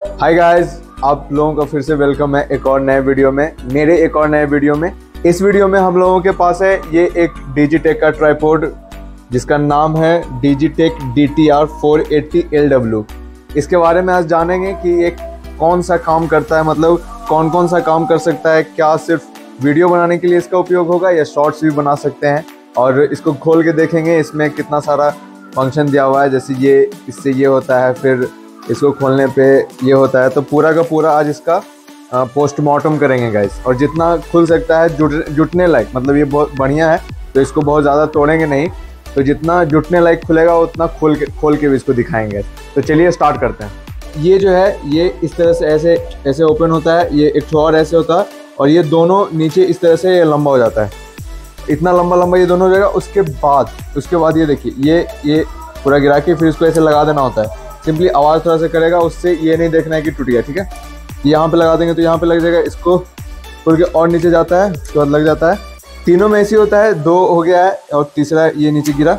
Hi guys, आप लोगों का फिर से वेलकम है एक और नए वीडियो में, मेरे एक और नए वीडियो में। इस वीडियो में हम लोगों के पास है ये एक डिजिटेक का ट्राइपॉड जिसका नाम है डिजिटेक DTR 480LW। इसके बारे में आज जानेंगे कि ये कौन सा काम करता है, मतलब कौन कौन सा काम कर सकता है। क्या सिर्फ वीडियो बनाने के लिए इसका उपयोग होगा या शॉर्ट्स भी बना सकते हैं। और इसको खोल के देखेंगे इसमें कितना सारा फंक्शन दिया हुआ है। जैसे ये इससे ये होता है, फिर इसको खोलने पे ये होता है। तो पूरा का पूरा आज इसका पोस्टमार्टम करेंगे गाइस। और जितना खुल सकता है जुटने लायक, मतलब ये बहुत बढ़िया है तो इसको बहुत ज़्यादा तोड़ेंगे नहीं। तो जितना जुटने लायक खुलेगा उतना खोल के भी इसको दिखाएंगे। तो चलिए स्टार्ट करते हैं। ये जो है ये इस तरह से ऐसे ओपन होता है, ये एक और ऐसे होता है, और ये दोनों नीचे इस तरह से ये लंबा हो जाता है। इतना लंबा ये दोनों हो जाएगा। उसके बाद ये देखिए ये पूरा गिरा के फिर इसको ऐसे लगा देना होता है। सिंपली आवाज़ थोड़ा सा करेगा, उससे ये नहीं देखना है कि टूट गया। ठीक है, यहाँ पे लगा देंगे तो यहाँ पे लग जाएगा। इसको खोल के और नीचे जाता है, उसके बाद लग जाता है। तीनों में ऐसे होता है, 2 हो गया है और तीसरा ये नीचे गिरा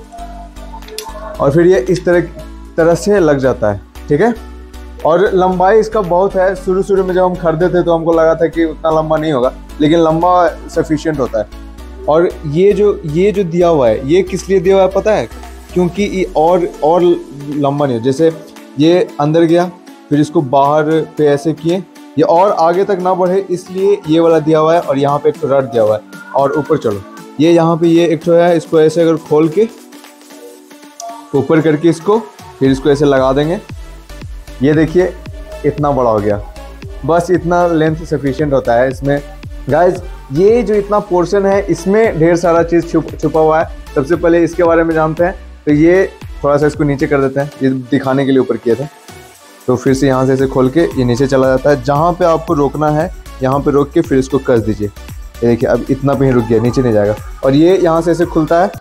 और फिर ये इस तरह से लग जाता है। ठीक है, और लंबाई इसका बहुत है। शुरू में जब हम खरीदे थे तो हमको लगा था कि उतना लंबा नहीं होगा, लेकिन लंबा सफिशिएंट होता है। और ये जो दिया हुआ है ये किस लिए दिया हुआ है पता है? क्योंकि ये और लंबा नहीं हो। जैसे ये अंदर गया, फिर इसको बाहर पे ऐसे किए, ये और आगे तक ना बढ़े, इसलिए ये वाला दिया हुआ है। और यहाँ पे एक रड दिया हुआ है। और ऊपर चलो, ये यहाँ पे ये एक है, इसको ऐसे अगर खोल के ऊपर करके इसको फिर इसको ऐसे लगा देंगे। ये देखिए इतना बड़ा हो गया। बस इतना लेंथ सफिशिएंट होता है इसमें गाइज। ये जो इतना पोर्शन है इसमें ढेर सारा चीज़ छुपा हुआ है। सबसे पहले इसके बारे में जानते हैं। तो ये थोड़ा सा इसको नीचे कर देते हैं, ये दिखाने के लिए ऊपर किए थे। तो फिर से यहाँ से ऐसे खोल के ये नीचे चला जाता है। जहाँ पे आपको रोकना है यहाँ पे रोक के फिर इसको कस दीजिए। ये देखिए अब इतना पे ही रुक गया, नीचे नहीं जाएगा। और ये यहाँ से ऐसे खुलता है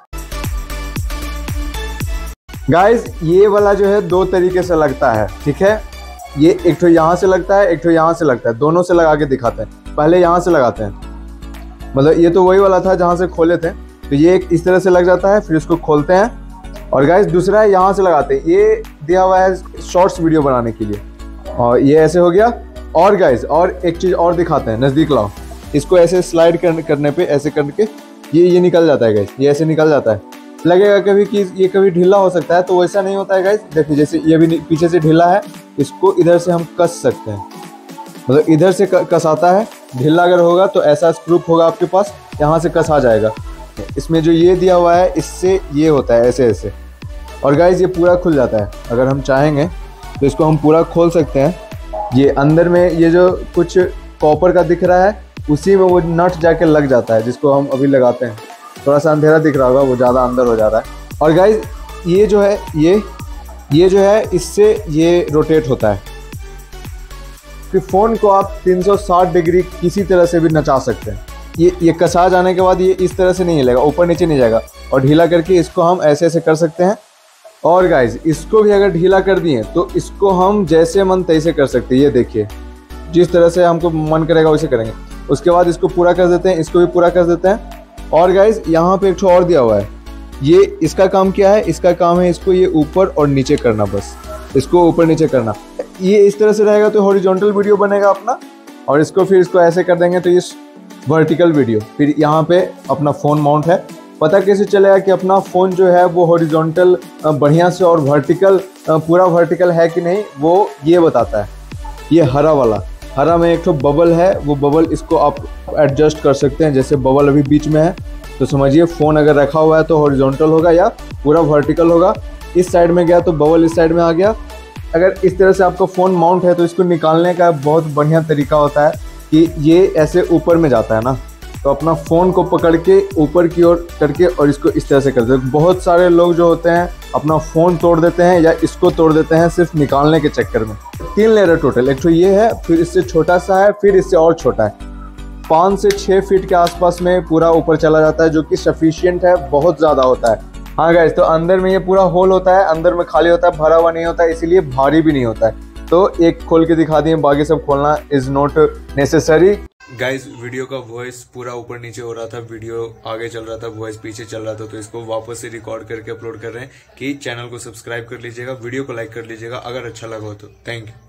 गाइज। ये वाला जो है 2 तरीके से लगता है। ठीक है, ये एक तो यहाँ से लगता है, एक तो यहाँ से लगता है। दोनों से लगा के दिखाते हैं। पहले यहाँ से लगाते हैं, मतलब ये तो वही वाला था जहाँ से खोले थे। तो ये एक इस तरह से लग जाता है, फिर इसको खोलते हैं। और गाइस दूसरा है यहाँ से लगाते हैं। ये दिया हुआ है शॉर्ट्स वीडियो बनाने के लिए। और ये ऐसे हो गया। और गाइस और एक चीज़ और दिखाते हैं, नज़दीक लाओ। इसको ऐसे स्लाइड करने पे ऐसे करके ये निकल जाता है गाइस। ये ऐसे निकल जाता है। लगेगा कभी कि ये कभी ढीला हो सकता है, तो वैसा नहीं होता है गाइस। देखिए जैसे ये भी पीछे से ढीला है, इसको इधर से हम कस सकते हैं, मतलब इधर से कसाता है। ढीला अगर होगा तो ऐसा स्क्रू होगा आपके पास, यहाँ से कस आ जाएगा। इसमें जो ये दिया हुआ है इससे ये होता है ऐसे। और गाइस ये पूरा खुल जाता है। अगर हम चाहेंगे तो इसको हम पूरा खोल सकते हैं। ये अंदर में ये जो कुछ कॉपर का दिख रहा है उसी में वो नट जाके लग जाता है, जिसको हम अभी लगाते हैं। थोड़ा सा अंधेरा दिख रहा होगा, वो ज़्यादा अंदर हो जा रहा है। और गाइस ये जो है ये जो है इससे ये रोटेट होता है। फिर फ़ोन को आप 360 डिग्री किसी तरह से भी नचा सकते हैं। ये कसा जाने के बाद ये इस तरह से नहीं हिलेगा, ऊपर नीचे नहीं जाएगा। और ढीला करके इसको हम ऐसे कर सकते हैं। और गाइज इसको भी अगर ढीला कर दिए तो इसको हम जैसे मन तैसे कर सकते हैं। ये देखिए जिस तरह से हमको मन करेगा वैसे करेंगे। उसके बाद इसको पूरा कर देते हैं, इसको भी पूरा कर देते हैं। और गाइज यहाँ पे एक और दिया हुआ है। ये इसका काम क्या है? इसका काम है इसको ये ऊपर और नीचे करना, बस इसको ऊपर नीचे करना। ये इस तरह से रहेगा तो हॉरिजॉन्टल वीडियो बनेगा अपना। और इसको फिर इसको ऐसे कर देंगे तो ये वर्टिकल वीडियो। फिर यहाँ पे अपना फ़ोन माउंट है। पता कैसे चलेगा कि अपना फ़ोन जो है वो हॉरिजॉन्टल बढ़िया से और वर्टिकल पूरा वर्टिकल है कि नहीं, वो ये बताता है। ये हरा में एक तो बबल है, वो बबल इसको आप एडजस्ट कर सकते हैं। जैसे बबल अभी बीच में है तो समझिए फ़ोन अगर रखा हुआ है तो हॉरिजॉन्टल होगा या पूरा वर्टिकल होगा। इस साइड में गया तो बबल इस साइड में आ गया। अगर इस तरह से आपका फ़ोन माउंट है तो इसको निकालने का बहुत बढ़िया तरीका होता है कि ये ऐसे ऊपर में जाता है ना, तो अपना फ़ोन को पकड़ के ऊपर की ओर करके और इसको इस तरह से कर देते हैं। बहुत सारे लोग जो होते हैं अपना फ़ोन तोड़ देते हैं या इसको तोड़ देते हैं सिर्फ निकालने के चक्कर में। 3 लेयर टोटल, एक तो ये है, फिर इससे छोटा सा है, फिर इससे और छोटा है। 5 से 6 फीट के आसपास में पूरा ऊपर चला जाता है, जो कि सफिशिएंट है, बहुत ज़्यादा होता है। हाँ गाइस, तो अंदर में ये पूरा होल होता है, अंदर में खाली होता है, भरा हुआ नहीं होता है, इसीलिए भारी भी नहीं होता है। तो एक खोल के दिखा दिए, बाकी सब खोलना is not necessary. Guys video का वॉइस पूरा ऊपर नीचे हो रहा था, वीडियो आगे चल रहा था, वॉइस पीछे चल रहा था, तो इसको वापस से रिकॉर्ड करके अपलोड कर रहे हैं कि चैनल को सब्सक्राइब कर लीजिएगा, वीडियो को लाइक कर लीजिएगा अगर अच्छा लगा हो तो। Thank you.